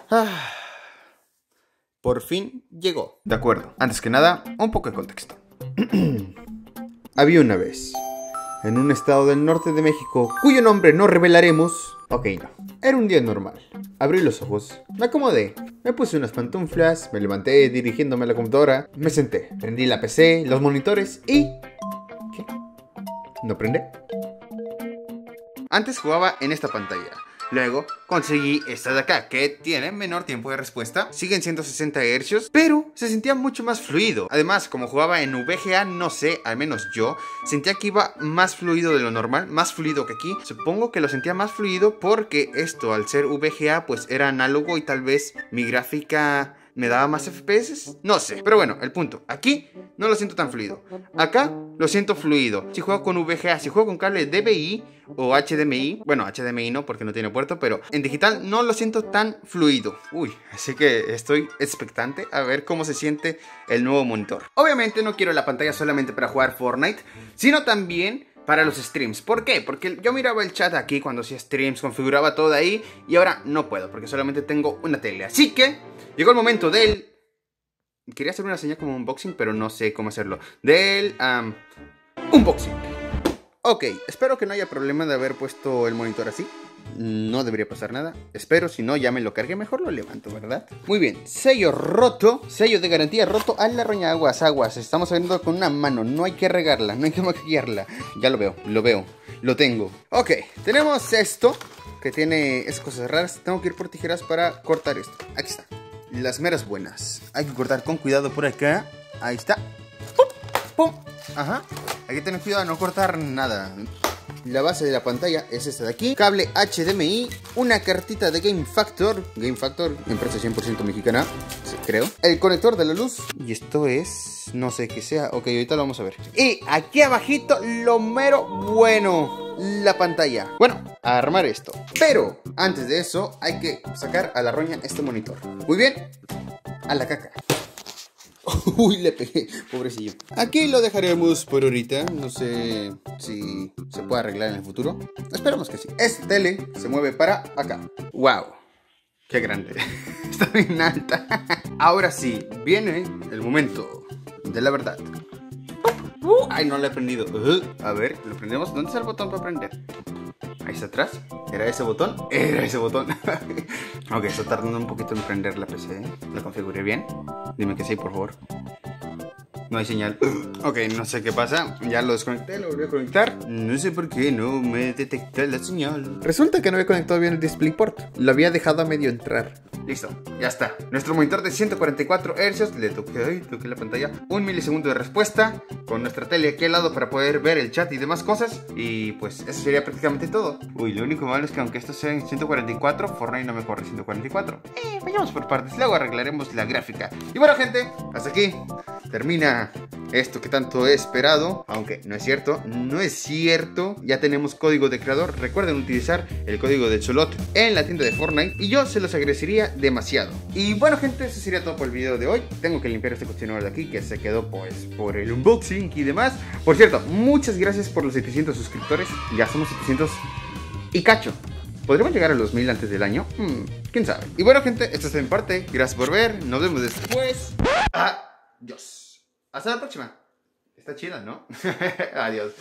Ah, por fin llegó. De acuerdo, antes que nada, un poco de contexto. Había una vez, en un estado del norte de México, cuyo nombre no revelaremos. Ok, no. Era un día normal. Abrí los ojos, me acomodé, me puse unas pantuflas, me levanté dirigiéndome a la computadora, me senté, prendí la PC, los monitores y... ¿Qué? ¿No prende? Antes jugaba en esta pantalla. Luego conseguí esta de acá, que tiene menor tiempo de respuesta. Siguen siendo 60 Hz, pero se sentía mucho más fluido. Además, como jugaba en VGA, no sé, al menos yo sentía que iba más fluido de lo normal, más fluido que aquí. Supongo que lo sentía más fluido porque esto, al ser VGA, pues era análogo y tal vez mi gráfica me daba más FPS. No sé, pero bueno, el punto. Aquí no lo siento tan fluido. Acá lo siento fluido. Si juego con VGA, si juego con cable DVI o HDMI, bueno, HDMI no porque no tiene puerto, pero en digital no lo siento tan fluido. Uy, así que estoy expectante a ver cómo se siente el nuevo monitor. Obviamente no quiero la pantalla solamente para jugar Fortnite, sino también para los streams. ¿Por qué? Porque yo miraba el chat aquí cuando hacía streams, configuraba todo ahí y ahora no puedo porque solamente tengo una tele. Así que llegó el momento del... Quería hacer una señal como unboxing, pero no sé cómo hacerlo. Del... unboxing. Ok, espero que no haya problema de haber puesto el monitor así. No debería pasar nada. Espero, si no ya me lo cargué, mejor lo levanto, ¿verdad? Muy bien, sello roto, sello de garantía roto a la roña. Aguas, aguas, estamos abriendo con una mano. No hay que regarla, no hay que maquillarla. Ya lo veo, lo tengo. Ok, tenemos esto que tiene esas cosas raras. Tengo que ir por tijeras para cortar esto. Aquí está, las meras buenas. Hay que cortar con cuidado por acá. Ahí está. ¡Pum! ¡Pum! Ajá. Hay que tener cuidado de no cortar nada. La base de la pantalla es esta de aquí. Cable HDMI. Una cartita de Game Factor. Game Factor, empresa 100% mexicana, sí, creo. El conector de la luz. Y esto es... no sé qué sea. Ok, ahorita lo vamos a ver. Y aquí abajito, lo mero bueno, la pantalla. Bueno, a armar esto. Pero antes de eso, hay que sacar a la roña este monitor. Muy bien. A la caca. Uy, le pegué, pobrecillo. Aquí lo dejaremos por ahorita. No sé si se puede arreglar en el futuro. Esperemos que sí. Esta tele se mueve para acá. ¡Wow! ¡Qué grande! Está bien alta. Ahora sí, viene el momento de la verdad. ¡Ay, no lo he prendido! A ver, lo prendemos. ¿Dónde está el botón para prender? Ahí está atrás. ¿Era ese botón? Era ese botón. Ok, está tardando un poquito en prender la PC. ¿La configuré bien? Dime que sí, por favor. No hay señal. Ok, no sé qué pasa. Ya lo desconecté, lo volví a conectar. No sé por qué no me detecta la señal. Resulta que no había conectado bien el DisplayPort. Lo había dejado a medio entrar. Listo, ya está. Nuestro monitor de 144 Hz. Le toqué la pantalla. 1 milisegundo de respuesta. Con nuestra tele aquí al lado para poder ver el chat y demás cosas. Y pues eso sería prácticamente todo. Uy, lo único malo es que aunque esto sea en 144, Fortnite no me corre 144. Vayamos por partes. Luego arreglaremos la gráfica. Y bueno, gente, hasta aquí termina esto que tanto he esperado. Aunque no es cierto, no es cierto. Ya tenemos código de creador. Recuerden utilizar el código de Cholot en la tienda de Fortnite y yo se los agradecería demasiado. Y bueno, gente, eso sería todo por el video de hoy. Tengo que limpiar este contenedor de aquí que se quedó pues por el unboxing y demás. Por cierto, muchas gracias por los 700 suscriptores. Ya somos 700 y cacho. ¿Podremos llegar a los 1000 antes del año? ¿Quién sabe? Y bueno, gente, esto es de mi parte. Gracias por ver. Nos vemos después. Adiós. Hasta la próxima. Está chida, ¿no? Adiós.